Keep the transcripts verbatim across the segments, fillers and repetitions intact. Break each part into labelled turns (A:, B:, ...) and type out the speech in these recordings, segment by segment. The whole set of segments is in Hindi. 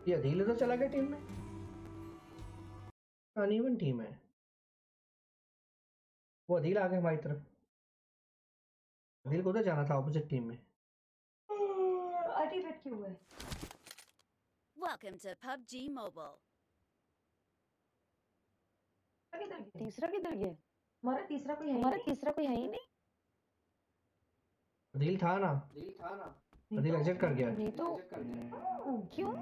A: ये अदील तो चला गया टीम में। अनइवन टीम है। वो अदील आ गया हमारी तरफ। अदील को उधर जाना था ऑपोजिट टीम में।
B: एक्टिवेट क्यों है?
C: Welcome to P U B G Mobile.
B: किधर गया? तीसरा किधर गया? हमारा तीसरा कोई है हमारा तीसरा कोई है ही नहीं।
A: अदील था ना,
B: अदील था ना,
A: अदील एग्जिट कर गया।
B: नहीं तो क्यों?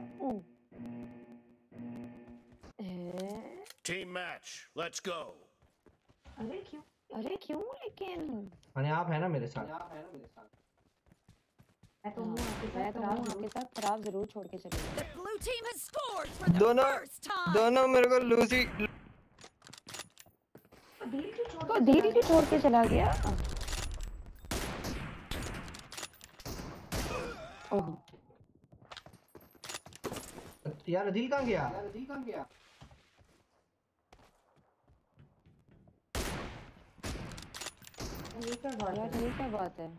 D: Team match, let's go.
B: अरे क्यों? अरे क्यों लेकिन?
A: मैंने आप है ना मेरे साथ।
B: आप है ना मेरे साथ। मैं तो हूँ आपके साथ, मैं तो हूँ आपके साथ, पर आप जरूर छोड़ के चले।
C: The blue team has scored for the
E: दोनों
C: first time.
E: दोनों मेरे को लूसी
B: तो दीदी क्यों छोड़ के चला गया? ओह
A: यार अदील कहाँ गया?
B: यार अदील कहाँ गया? ये क्या बात है? ये क्या बात है?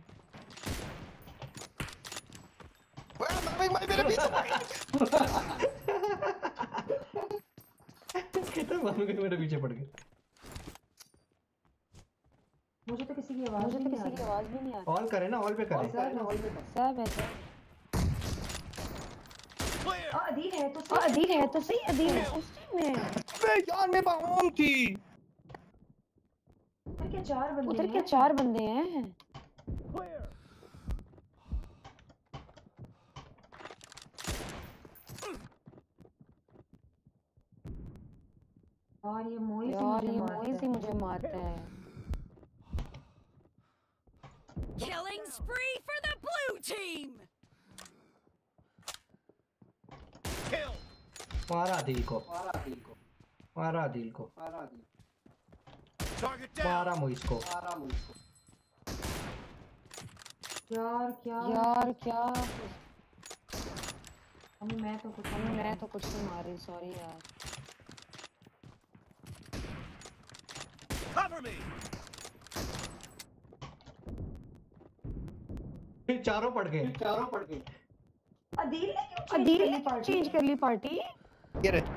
E: मेरे पीछे
A: कितना मालूम कि मेरे पीछे पड़ गए।
B: मुझे तो किसी की आवाज मुझे तो किसी की आवाज भी नहीं आ रही।
A: ऑल करे ना, ऑल पे करे।
B: सब है सब। अदील है तो सही, अदील है तो सही, अदील है उस टीम में।
E: अबे यार मेरे पास होम थी।
B: उधर क्या चार बंदे उधर क्या चार बंदे हैं? और ये मोई यार ये मोई से मुझे मारता है।
C: Killing spree for the blue team.
D: Kill.
A: मारा अदील को,
B: मारा अदील को,
A: मारा अदील को,
B: मारा अदील,
D: Target down.
A: मारा मोइस को।
B: मारा मोइस को। यार क्या यार क्या? अम्मी मैं तो कुछ अम्मी मैं तो कुछ नहीं मार रही, सॉरी यार।
D: Cover me.
A: फिर चारों पड़ गए,
B: चारों पड़ गए। अदील ने क्यों अदील ने क्यों चेंज कर ली पार्टी?
E: ये रे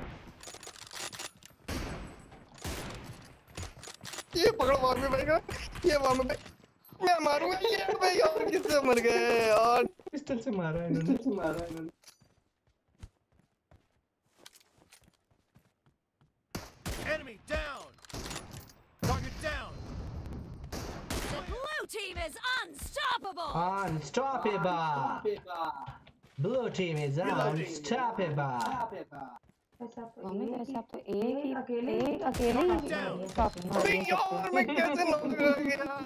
E: ये पकड़ो वहां पे भाई का, ये वहां पे मैं मारूंगा ये भाई। और किससे मर गए यार?
A: पिस्टल से मारा है इन्होंने,
B: पिस्टल से मारा है इन्होंने।
D: Enemy down. Target down.
C: The blue team is unstoppable.
A: Unstoppable. Blue team is unstoppable.
B: Mummy वैसे आप तो एक ही अकेले एक अकेले ही काफी
E: अबे यार मैं कैसे नॉक कर गया?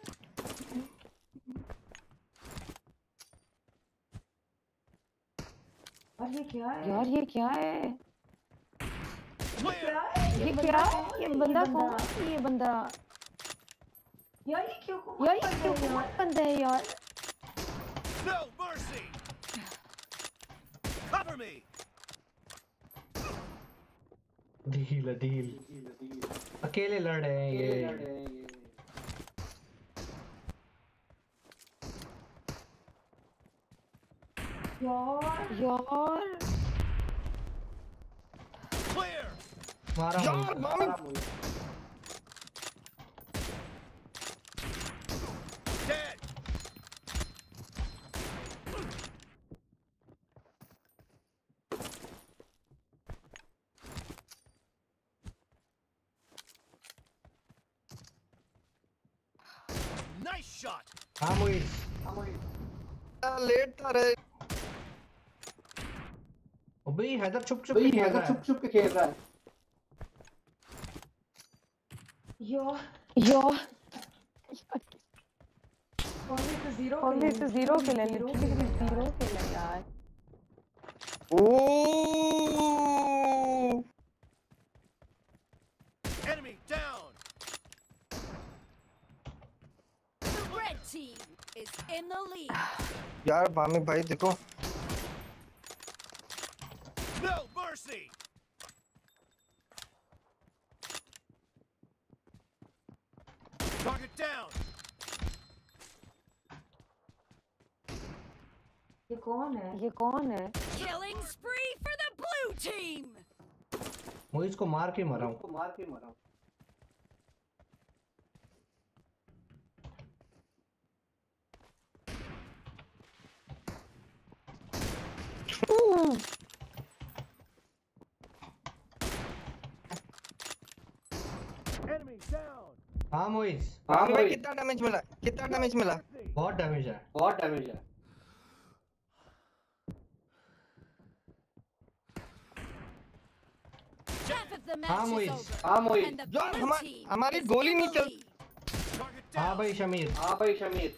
B: और ये क्या है? यार ये क्या है?
D: Clear.
B: ये क्या है? ये बंदा कौन? ये बंदा यार ये क्यों यार ये क्यों कौन बंदा है यार?
D: No mercy. Cover me.
A: Adeel Adeel अकेले लड़ रहे हैं ये।
B: यार यार
D: Clear.
A: मारा
E: यार मामी
D: Dead. Nice shot.
A: हाँ मोइस,
E: लेट था रे।
A: अबे हैदर छुप छुप के खेल रहा है।
B: छुप छुप के खेल रहा है। यो यो ओनली तो जीरो ओनली तो जीरो के लिए लिटरली जीरो के लिए यार।
E: ओह
D: Enemy down.
C: The red team is in the lead.
E: यार मामी भाई देखो
D: No mercy. Target down.
B: ये कौन है? ये कौन है?
C: Killing spree for the team.
A: Moiz को मार के मरा हूँ।
E: मार के मरा हूँ।
D: Enemy down.
A: हाँ मोइज,
E: हाँ भाई कितना डैमेज मिला? कितना डैमेज मिला?
A: बहुत डैमेज है।
E: बहुत डैमेज है।
C: Half of the
A: हाँ
C: match is
A: मोइज,
C: over.
E: हाँ मोइज,
C: And the
E: जो
C: blue
E: हमा-
C: team
E: हमारी
C: is
E: गोली
C: in
E: नहीं
C: the
E: चल-
C: lead.
D: Target
A: हाँ
D: down.
A: भाई शमीर,
E: हाँ भाई शमीर।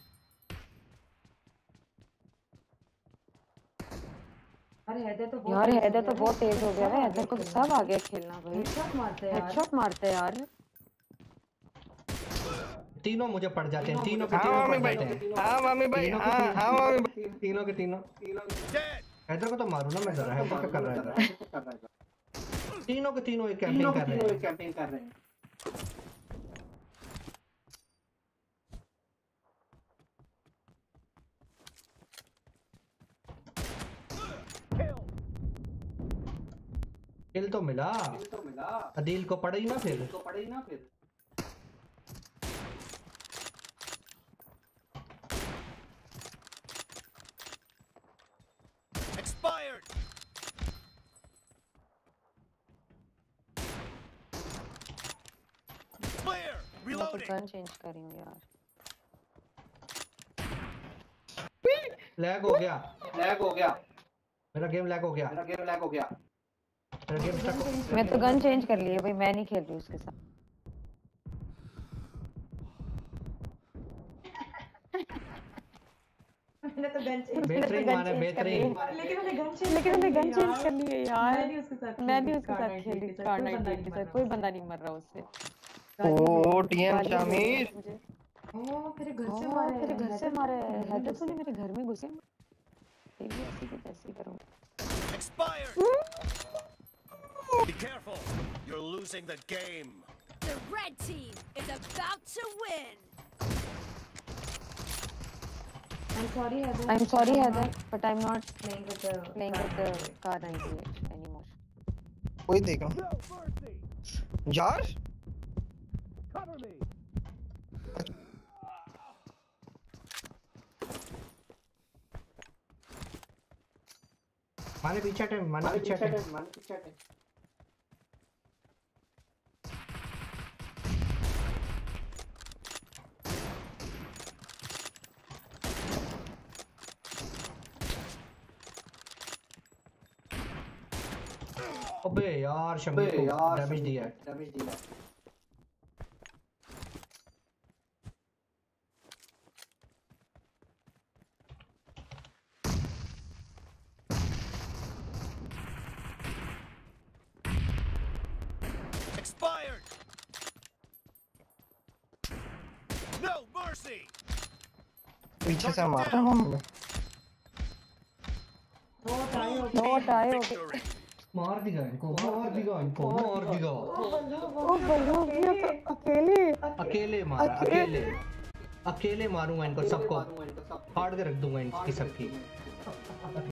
B: अरे हैदर तो
F: यार हैदर तो बहुत तेज हो गया है। हैदर को तो सब आ गया खेलना भाई।
B: हेडशॉट मारते हैं यार।
F: हेडशॉट मारते हैं यार।
A: तीनों मुझे पड़ जाते हैं, तीनों के
E: हाँ
A: तीनों
E: मामी
A: पड़
E: भाई,
A: जाते हैं।
E: हाँ मामी भाई,
A: तीनों के
E: हाँ हाँ मामी भाई।
A: तीनों तीनों के तीनों।
D: Dead.
A: हैदर को तो मारू ना मैं जरा, हैदर क्या कर रहा है? तीनों के तीनों एक कैंपिंग कर रहे हैं।
E: कैंपिंग कर रहे हैं।
D: Kill.
A: किल तो मिला,
E: तो मिला।
A: अदील को पड़ा ही ना फिर।
E: तो पड़े ही ना फिर।
D: Expired. Clear.
F: मैं तो
D: Reloading.
F: गन चेंज कर रही हूँ यार।
A: लैग हो गया,
E: लैग हो गया।
A: मेरा गेम लैग हो गया,
E: मेरा गेम लैग हो गया।
A: मेरा गेम स्टक हो
F: मैं तो गन चेंज कर ली है भाई। मैं नहीं खेल रही उसके साथ।
B: मैंने तो गन चेंज
A: बेहतरीन माने बेहतरीन।
B: लेकिन मैंने गन चेंज
F: लेकिन मैंने गन चेंज कर ली है यार।
B: मैं भी उसके साथ
F: मैं भी उसके साथ खेल रही कार नाइनटी के साथ। कोई बंदा नहीं मर रहा उससे।
E: ओ टीएम
F: गाली दे रही
E: शमीर।
F: है मुझे।
B: ओ तेरे घर से
F: ओ,
B: मारे
F: तेरे घर से
B: हैदर
F: मारे
B: को
F: है।
B: घर में
F: हैदर
B: घुसे।
F: तूने मेरे घर में घुसे। ये भी ऐसी की तैसी करूँ।
D: Expired. Be careful. You're losing the game.
C: The red team is about to win.
B: I'm sorry Haider.
F: I'm sorry Heather, but I'm not
B: playing with the
F: playing with the car ninety-eight anymore.
E: कोई देखो
D: No mercy.
E: यार।
D: Cover me.
A: माने पीछे टाइम, माने पीछे टाइम।
E: माने पीछे हटे।
A: अबे यार शमीर को
E: यार
A: डैमेज दिया है।
E: डैमेज दिया है।
D: Expired. No mercy.
E: पीछे से मार रहा हूँ।
B: वो टाई हो
F: No tie हो गए।
D: Victory.
A: मार दिया इनको, मार दिया इनको, मार दिया।
F: ओ बल्लू भैया तो अकेले।
A: अकेले मारा, अकेले अकेले मारूंगा इनको सबको, फाड़ के रख दूंगा इनकी सबकी।